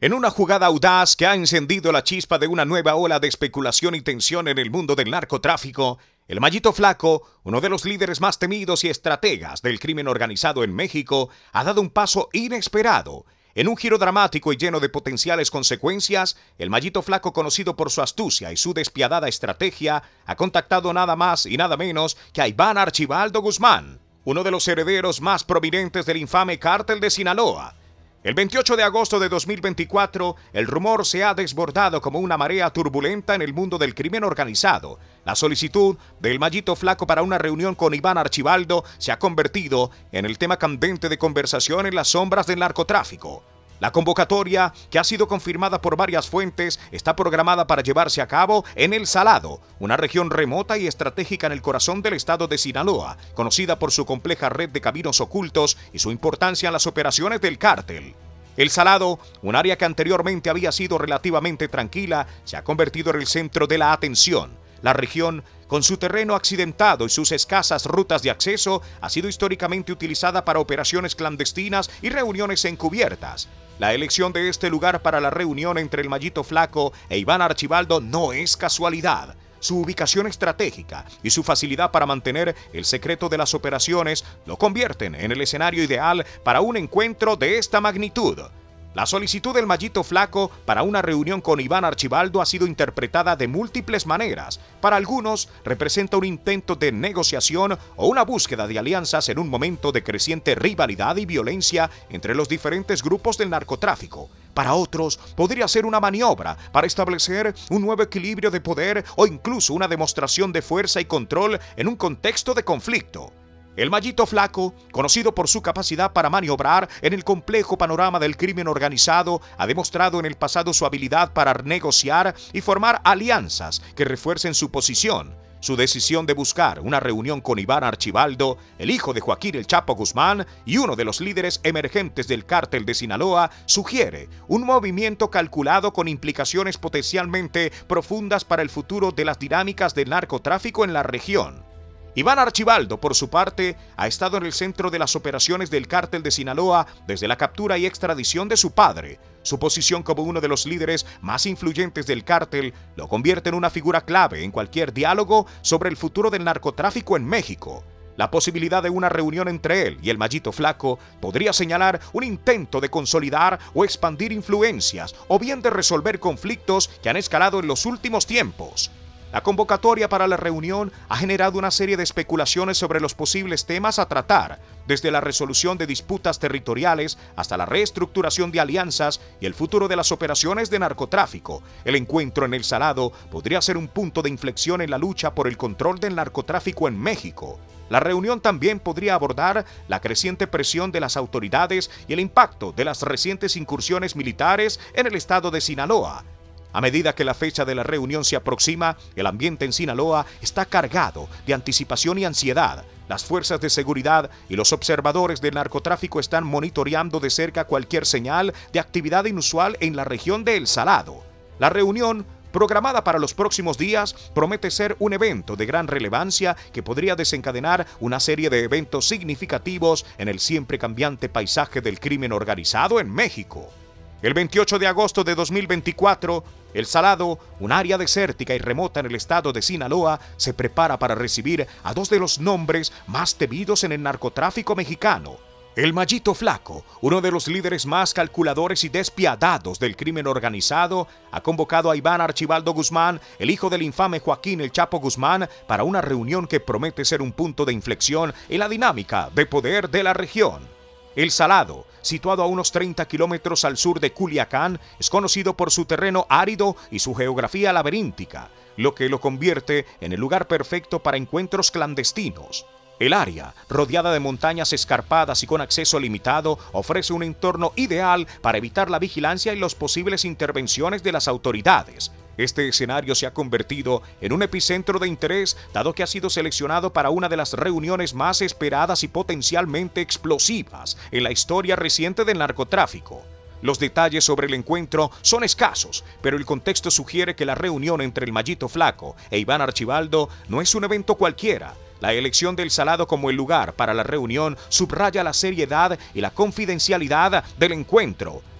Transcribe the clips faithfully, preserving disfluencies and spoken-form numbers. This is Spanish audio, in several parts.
En una jugada audaz que ha encendido la chispa de una nueva ola de especulación y tensión en el mundo del narcotráfico, el Mallito Flaco, uno de los líderes más temidos y estrategas del crimen organizado en México, ha dado un paso inesperado. En un giro dramático y lleno de potenciales consecuencias, el Mallito Flaco, conocido por su astucia y su despiadada estrategia, ha contactado nada más y nada menos que a Iván Archibaldo Guzmán, uno de los herederos más prominentes del infame Cártel de Sinaloa. El veintiocho de agosto de dos mil veinticuatro, el rumor se ha desbordado como una marea turbulenta en el mundo del crimen organizado. La solicitud del Mallito Flaco para una reunión con Iván Archibaldo se ha convertido en el tema candente de conversación en las sombras del narcotráfico. La convocatoria, que ha sido confirmada por varias fuentes, está programada para llevarse a cabo en El Salado, una región remota y estratégica en el corazón del estado de Sinaloa, conocida por su compleja red de caminos ocultos y su importancia en las operaciones del cártel. El Salado, un área que anteriormente había sido relativamente tranquila, se ha convertido en el centro de la atención. La región, con su terreno accidentado y sus escasas rutas de acceso, ha sido históricamente utilizada para operaciones clandestinas y reuniones encubiertas. La elección de este lugar para la reunión entre el Mallito Flaco e Iván Archibaldo no es casualidad. Su ubicación estratégica y su facilidad para mantener el secreto de las operaciones lo convierten en el escenario ideal para un encuentro de esta magnitud. La solicitud del Mallito Flaco para una reunión con Iván Archibaldo ha sido interpretada de múltiples maneras. Para algunos, representa un intento de negociación o una búsqueda de alianzas en un momento de creciente rivalidad y violencia entre los diferentes grupos del narcotráfico. Para otros, podría ser una maniobra para establecer un nuevo equilibrio de poder o incluso una demostración de fuerza y control en un contexto de conflicto. El Mallito Flaco, conocido por su capacidad para maniobrar en el complejo panorama del crimen organizado, ha demostrado en el pasado su habilidad para negociar y formar alianzas que refuercen su posición. Su decisión de buscar una reunión con Iván Archibaldo, el hijo de Joaquín El Chapo Guzmán y uno de los líderes emergentes del cártel de Sinaloa, sugiere un movimiento calculado con implicaciones potencialmente profundas para el futuro de las dinámicas del narcotráfico en la región. Iván Archibaldo, por su parte, ha estado en el centro de las operaciones del cártel de Sinaloa desde la captura y extradición de su padre. Su posición como uno de los líderes más influyentes del cártel lo convierte en una figura clave en cualquier diálogo sobre el futuro del narcotráfico en México. La posibilidad de una reunión entre él y el Mallito Flaco podría señalar un intento de consolidar o expandir influencias, o bien de resolver conflictos que han escalado en los últimos tiempos. La convocatoria para la reunión ha generado una serie de especulaciones sobre los posibles temas a tratar, desde la resolución de disputas territoriales hasta la reestructuración de alianzas y el futuro de las operaciones de narcotráfico. El encuentro en El Salado podría ser un punto de inflexión en la lucha por el control del narcotráfico en México. La reunión también podría abordar la creciente presión de las autoridades y el impacto de las recientes incursiones militares en el estado de Sinaloa. A medida que la fecha de la reunión se aproxima, el ambiente en Sinaloa está cargado de anticipación y ansiedad. Las fuerzas de seguridad y los observadores del narcotráfico están monitoreando de cerca cualquier señal de actividad inusual en la región de El Salado. La reunión, programada para los próximos días, promete ser un evento de gran relevancia que podría desencadenar una serie de eventos significativos en el siempre cambiante paisaje del crimen organizado en México. El veintiocho de agosto de dos mil veinticuatro, El Salado, un área desértica y remota en el estado de Sinaloa, se prepara para recibir a dos de los nombres más temidos en el narcotráfico mexicano. El Mallito Flaco, uno de los líderes más calculadores y despiadados del crimen organizado, ha convocado a Iván Archibaldo Guzmán, el hijo del infame Joaquín El Chapo Guzmán, para una reunión que promete ser un punto de inflexión en la dinámica de poder de la región. El Salado, situado a unos treinta kilómetros al sur de Culiacán, es conocido por su terreno árido y su geografía laberíntica, lo que lo convierte en el lugar perfecto para encuentros clandestinos. El área, rodeada de montañas escarpadas y con acceso limitado, ofrece un entorno ideal para evitar la vigilancia y las posibles intervenciones de las autoridades. Este escenario se ha convertido en un epicentro de interés, dado que ha sido seleccionado para una de las reuniones más esperadas y potencialmente explosivas en la historia reciente del narcotráfico. Los detalles sobre el encuentro son escasos, pero el contexto sugiere que la reunión entre el Mallito Flaco e Iván Archibaldo no es un evento cualquiera. La elección del Salado como el lugar para la reunión subraya la seriedad y la confidencialidad del encuentro.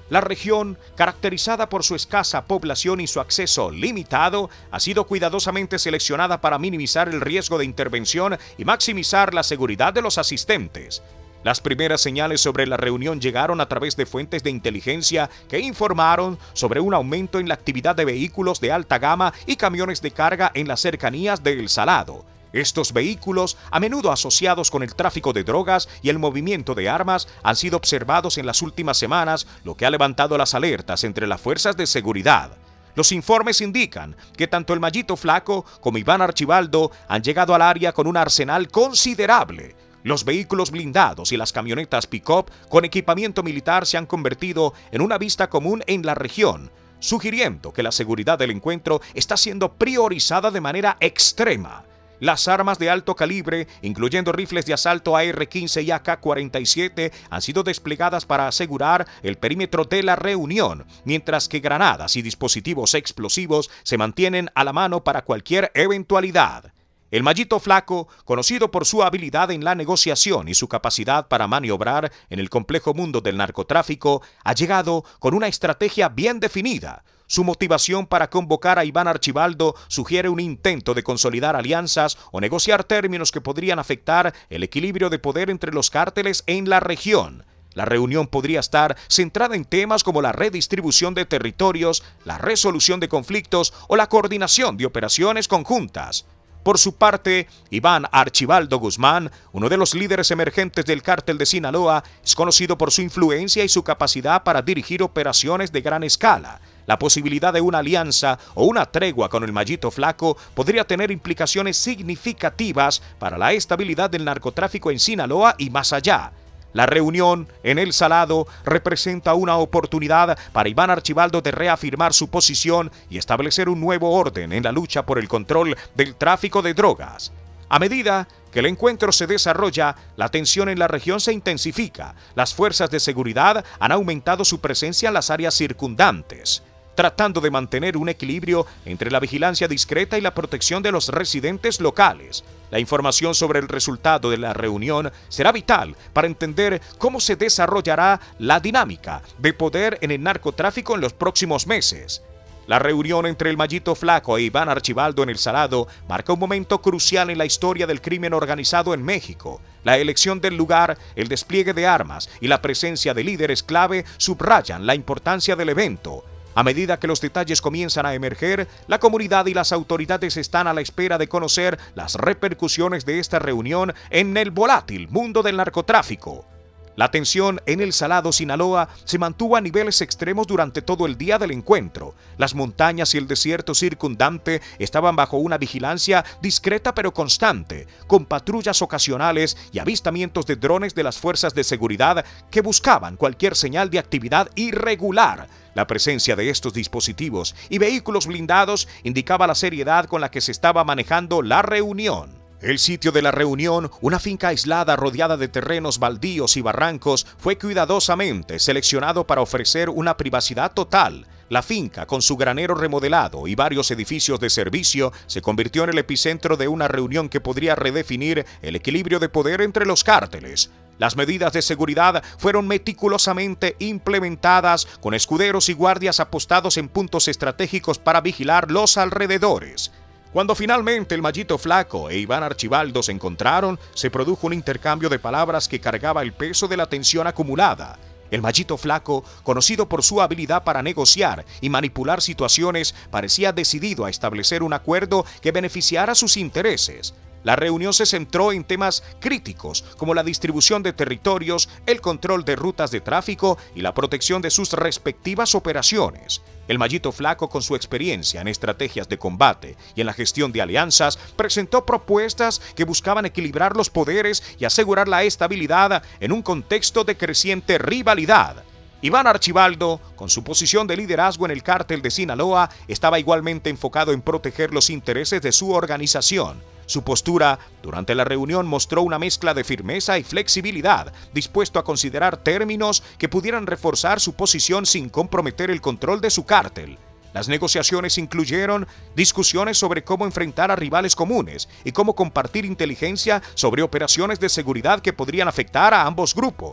La región, caracterizada por su escasa población y su acceso limitado, ha sido cuidadosamente seleccionada para minimizar el riesgo de intervención y maximizar la seguridad de los asistentes. Las primeras señales sobre la reunión llegaron a través de fuentes de inteligencia que informaron sobre un aumento en la actividad de vehículos de alta gama y camiones de carga en las cercanías de El Salado. Estos vehículos, a menudo asociados con el tráfico de drogas y el movimiento de armas, han sido observados en las últimas semanas, lo que ha levantado las alertas entre las fuerzas de seguridad. Los informes indican que tanto el Mallito Flaco como Iván Archibaldo han llegado al área con un arsenal considerable. Los vehículos blindados y las camionetas pick-up con equipamiento militar se han convertido en una vista común en la región, sugiriendo que la seguridad del encuentro está siendo priorizada de manera extrema. Las armas de alto calibre, incluyendo rifles de asalto A R quince y A K cuarenta y siete, han sido desplegadas para asegurar el perímetro de la reunión, mientras que granadas y dispositivos explosivos se mantienen a la mano para cualquier eventualidad. El Mallito Flaco, conocido por su habilidad en la negociación y su capacidad para maniobrar en el complejo mundo del narcotráfico, ha llegado con una estrategia bien definida. Su motivación para convocar a Iván Archibaldo sugiere un intento de consolidar alianzas o negociar términos que podrían afectar el equilibrio de poder entre los cárteles en la región. La reunión podría estar centrada en temas como la redistribución de territorios, la resolución de conflictos o la coordinación de operaciones conjuntas. Por su parte, Iván Archibaldo Guzmán, uno de los líderes emergentes del cártel de Sinaloa, es conocido por su influencia y su capacidad para dirigir operaciones de gran escala. La posibilidad de una alianza o una tregua con el Mallito Flaco podría tener implicaciones significativas para la estabilidad del narcotráfico en Sinaloa y más allá. La reunión en El Salado representa una oportunidad para Iván Archibaldo de reafirmar su posición y establecer un nuevo orden en la lucha por el control del tráfico de drogas. A medida que el encuentro se desarrolla, la tensión en la región se intensifica. Las fuerzas de seguridad han aumentado su presencia en las áreas circundantes, tratando de mantener un equilibrio entre la vigilancia discreta y la protección de los residentes locales. La información sobre el resultado de la reunión será vital para entender cómo se desarrollará la dinámica de poder en el narcotráfico en los próximos meses. La reunión entre el Mallito Flaco e Iván Archibaldo en El Salado marca un momento crucial en la historia del crimen organizado en México. La elección del lugar, el despliegue de armas y la presencia de líderes clave subrayan la importancia del evento. A medida que los detalles comienzan a emerger, la comunidad y las autoridades están a la espera de conocer las repercusiones de esta reunión en el volátil mundo del narcotráfico. La tensión en El Salado, Sinaloa, se mantuvo a niveles extremos durante todo el día del encuentro. Las montañas y el desierto circundante estaban bajo una vigilancia discreta pero constante, con patrullas ocasionales y avistamientos de drones de las fuerzas de seguridad que buscaban cualquier señal de actividad irregular. La presencia de estos dispositivos y vehículos blindados indicaba la seriedad con la que se estaba manejando la reunión. El sitio de la reunión, una finca aislada rodeada de terrenos baldíos y barrancos, fue cuidadosamente seleccionado para ofrecer una privacidad total. La finca, con su granero remodelado y varios edificios de servicio, se convirtió en el epicentro de una reunión que podría redefinir el equilibrio de poder entre los cárteles. Las medidas de seguridad fueron meticulosamente implementadas, con escuderos y guardias apostados en puntos estratégicos para vigilar los alrededores. Cuando finalmente el Mallito Flaco e Iván Archibaldo se encontraron, se produjo un intercambio de palabras que cargaba el peso de la tensión acumulada. El Mallito Flaco, conocido por su habilidad para negociar y manipular situaciones, parecía decidido a establecer un acuerdo que beneficiara sus intereses. La reunión se centró en temas críticos como la distribución de territorios, el control de rutas de tráfico y la protección de sus respectivas operaciones. El Mallito Flaco, con su experiencia en estrategias de combate y en la gestión de alianzas, presentó propuestas que buscaban equilibrar los poderes y asegurar la estabilidad en un contexto de creciente rivalidad. Iván Archibaldo, con su posición de liderazgo en el cártel de Sinaloa, estaba igualmente enfocado en proteger los intereses de su organización. Su postura durante la reunión mostró una mezcla de firmeza y flexibilidad, dispuesto a considerar términos que pudieran reforzar su posición sin comprometer el control de su cártel. Las negociaciones incluyeron discusiones sobre cómo enfrentar a rivales comunes y cómo compartir inteligencia sobre operaciones de seguridad que podrían afectar a ambos grupos.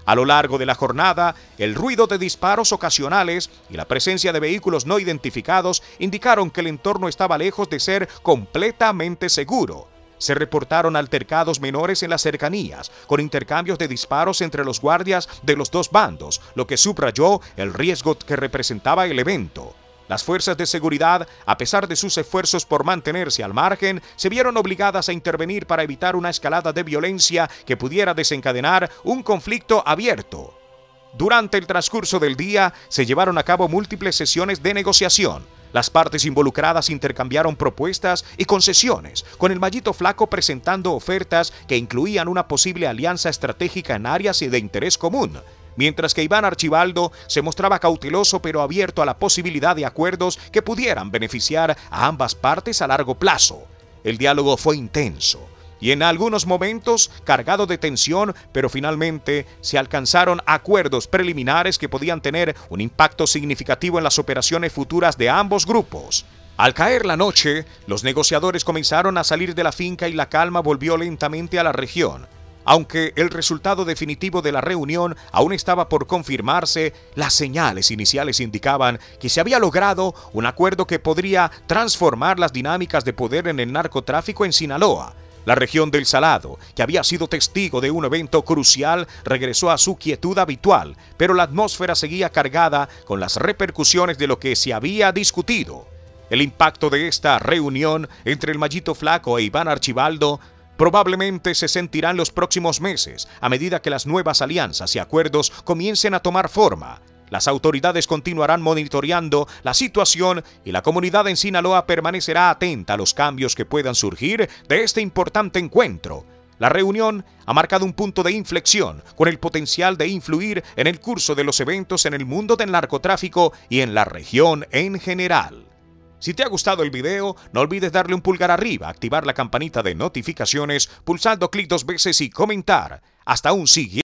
A lo largo de la jornada, el ruido de disparos ocasionales y la presencia de vehículos no identificados indicaron que el entorno estaba lejos de ser completamente seguro. Se reportaron altercados menores en las cercanías, con intercambios de disparos entre los guardias de los dos bandos, lo que subrayó el riesgo que representaba el evento. Las fuerzas de seguridad, a pesar de sus esfuerzos por mantenerse al margen, se vieron obligadas a intervenir para evitar una escalada de violencia que pudiera desencadenar un conflicto abierto. Durante el transcurso del día, se llevaron a cabo múltiples sesiones de negociación. Las partes involucradas intercambiaron propuestas y concesiones, con el Mallito Flaco presentando ofertas que incluían una posible alianza estratégica en áreas de interés común, mientras que Iván Archibaldo se mostraba cauteloso pero abierto a la posibilidad de acuerdos que pudieran beneficiar a ambas partes a largo plazo. El diálogo fue intenso y en algunos momentos cargado de tensión, pero finalmente se alcanzaron acuerdos preliminares que podían tener un impacto significativo en las operaciones futuras de ambos grupos. Al caer la noche, los negociadores comenzaron a salir de la finca y la calma volvió lentamente a la región. Aunque el resultado definitivo de la reunión aún estaba por confirmarse, las señales iniciales indicaban que se había logrado un acuerdo que podría transformar las dinámicas de poder en el narcotráfico en Sinaloa. La región del Salado, que había sido testigo de un evento crucial, regresó a su quietud habitual, pero la atmósfera seguía cargada con las repercusiones de lo que se había discutido. El impacto de esta reunión entre el Mallito Flaco e Iván Archibaldo probablemente se sentirá en los próximos meses, a medida que las nuevas alianzas y acuerdos comiencen a tomar forma. Las autoridades continuarán monitoreando la situación y la comunidad en Sinaloa permanecerá atenta a los cambios que puedan surgir de este importante encuentro. La reunión ha marcado un punto de inflexión con el potencial de influir en el curso de los eventos en el mundo del narcotráfico y en la región en general. Si te ha gustado el video, no olvides darle un pulgar arriba, activar la campanita de notificaciones, pulsando clic dos veces y comentar. Hasta un siguiente.